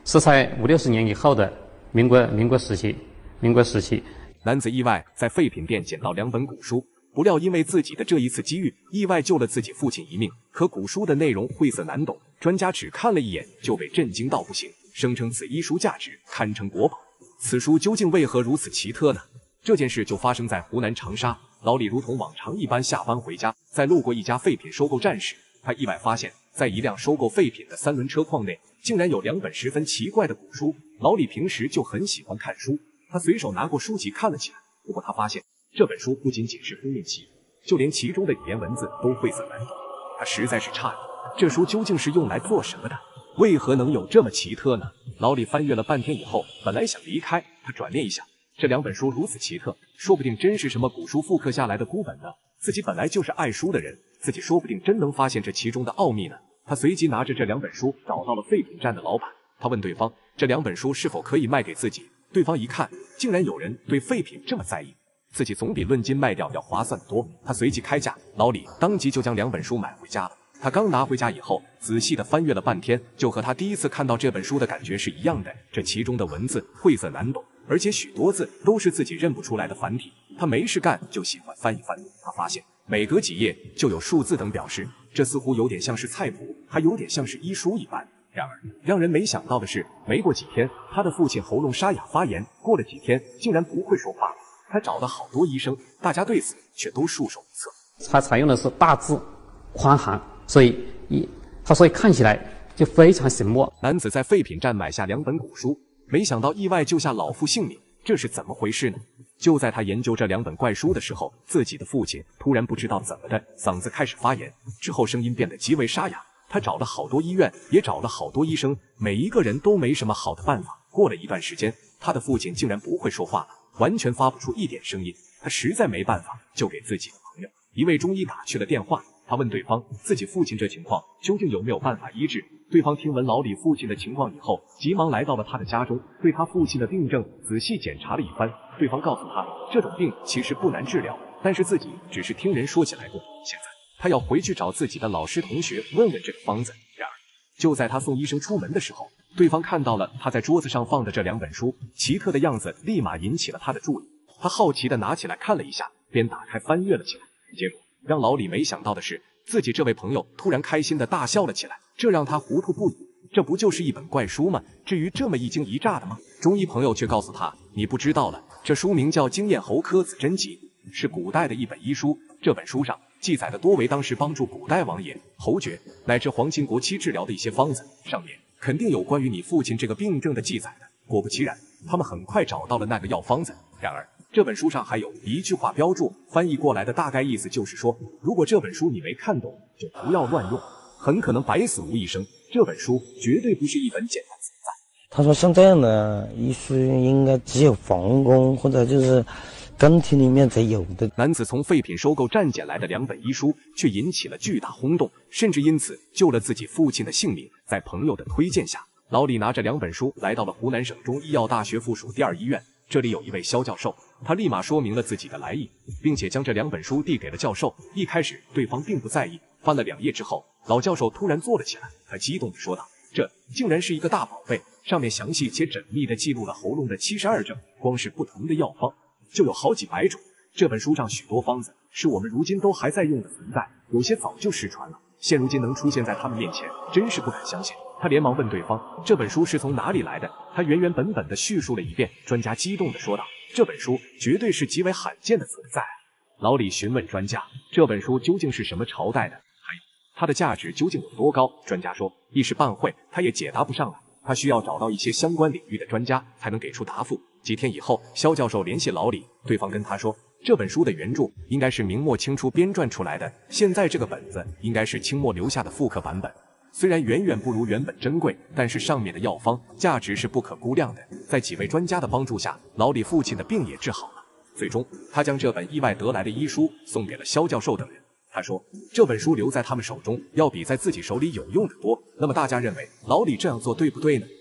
是在50、60年以后的民国时期。 男子意外在废品店捡到2本古书，不料因为自己的这一次机遇，意外救了自己父亲一命。可古书的内容晦涩难懂，专家只看了一眼就被震惊到不行，声称此医书价值堪称国宝。此书究竟为何如此奇特呢？这件事就发生在湖南长沙。老李如同往常一般下班回家，在路过一家废品收购站时，他意外发现，在一辆收购废品的3轮车筐内，竟然有2本十分奇怪的古书。老李平时就很喜欢看书，他随手拿过书籍看了起来。不过他发现，这本书不仅仅是封面奇异，就连其中的语言文字都晦涩难懂。他实在是诧异，这书究竟是用来做什么的？为何能有这么奇特呢？老李翻阅了半天以后，本来想离开，他转念一想，这2本书如此奇特，说不定真是什么古书复刻下来的孤本呢。自己本来就是爱书的人，自己说不定真能发现这其中的奥秘呢。他随即拿着这2本书找到了废品站的老板，他问对方这2本书是否可以卖给自己。对方一看，竟然有人对废品这么在意，自己总比论斤卖掉要划算得多。他随即开价，老李当即就将2本书买回家了。他刚拿回家以后，仔细的翻阅了半天，就和他第一次看到这本书的感觉是一样的。这其中的文字晦涩难懂，而且许多字都是自己认不出来的繁体。他没事干就喜欢翻一翻，他发现每隔几页就有数字等表示，这似乎有点像是菜谱，还有点像是医书一般。然而让人没想到的是，没过几天，他的父亲喉咙沙哑发炎，过了几天竟然不会说话了。他找了好多医生，大家对此却都束手无策。 他采用的是大字宽行，所以看起来就非常醒目。 男子在废品站买下2本古书，没想到意外救下老父性命，这是怎么回事呢？就在他研究这2本怪书的时候，自己的父亲突然不知道怎么的，嗓子开始发炎，之后声音变得极为沙哑。他找了好多医院，也找了好多医生，每一个人都没什么好的办法。过了一段时间，他的父亲竟然不会说话了，完全发不出一点声音。他实在没办法，就给自己的朋友一位中医打去了电话。他问对方自己父亲这情况究竟有没有办法医治。对方听闻老李父亲的情况以后，急忙来到了他的家中，对他父亲的病症仔细检查了一番。对方告诉他，这种病其实不难治疗，但是自己只是听人说起来过。现在他要回去找自己的老师同学问问这个方子。然而就在他送医生出门的时候，对方看到了他在桌子上放的这2本书，奇特的样子立马引起了他的注意。他好奇的拿起来看了一下，便打开翻阅了起来。结果让老李没想到的是，自己这位朋友突然开心的大笑了起来，这让他糊涂不已。这不就是一本怪书吗？至于这么一惊一乍的吗？中医朋友却告诉他，你不知道了，这书名叫《经验侯科子真集》，是古代的一本医书。这本书上记载的多为当时帮助古代王爷、侯爵乃至皇亲国戚治疗的一些方子，上面肯定有关于你父亲这个病症的记载的。果不其然，他们很快找到了那个药方子。然而这本书上还有一句话标注，翻译过来的大概意思就是说，如果这本书你没看懂，就不要乱用，很可能百死无一生。这本书绝对不是一本简单存在。 他说像这样的医书应该只有皇宫或者就是宫廷里面才有的。 男子从废品收购站捡来的2本医书，却引起了巨大轰动，甚至因此救了自己父亲的性命。在朋友的推荐下，老李拿着2本书来到了湖南省中医药大学附属第2医院。这里有一位肖教授，他立马说明了自己的来意，并且将这2本书递给了教授。一开始对方并不在意，翻了2页之后，老教授突然坐了起来，他激动地说道，这竟然是一个大宝贝，上面详细且缜密地记录了喉咙的72症，光是不同的药方就有好几百种。这本书上许多方子是我们如今都还在用的存在，有些早就失传了，现如今能出现在他们面前，真是不敢相信。他连忙问对方这本书是从哪里来的，他原原本本地叙述了一遍。专家激动地说道，这本书绝对是极为罕见的存在。老李询问专家，这本书究竟是什么朝代的，还有它的价值究竟有多高？专家说一时半会他也解答不上来，他需要找到一些相关领域的专家才能给出答复。几天以后，肖教授联系老李，对方跟他说，这本书的原著应该是明末清初编撰出来的，现在这个本子应该是清末留下的复刻版本。虽然远远不如原本珍贵，但是上面的药方价值是不可估量的。在几位专家的帮助下，老李父亲的病也治好了。最终，他将这本意外得来的医书送给了肖教授等人。他说，这本书留在他们手中，要比在自己手里有用的多。那么大家认为，老李这样做对不对呢？